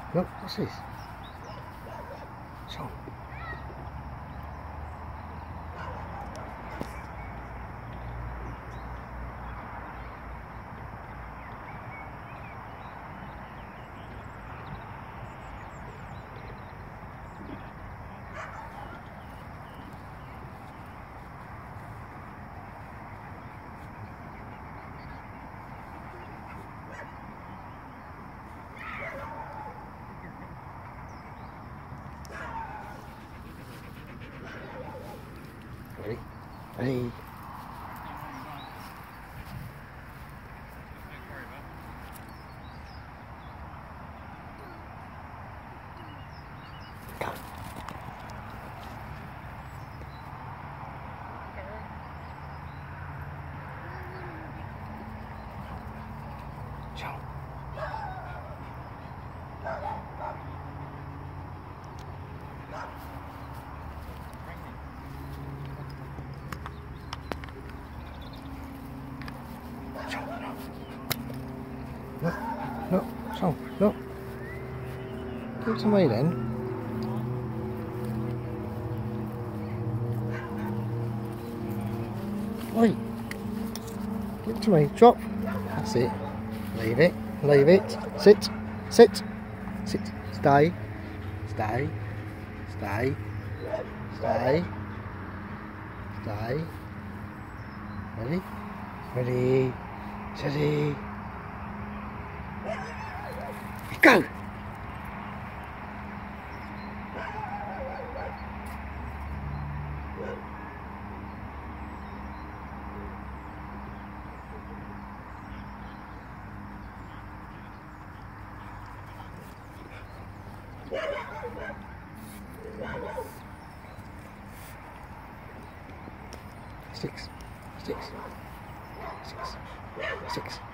Look, what's this? Shaun. Ready? Ready? Go. Shaun. Look, look, Shaun, look. Give it to me then. Wait. Give it to me. Drop. That's it. Leave it. Leave it. Sit. Sit. Sit. Stay. Stay. Stay. Stay. Stay. Ready? Ready. Steady. Go! Six. Six. Six. Six.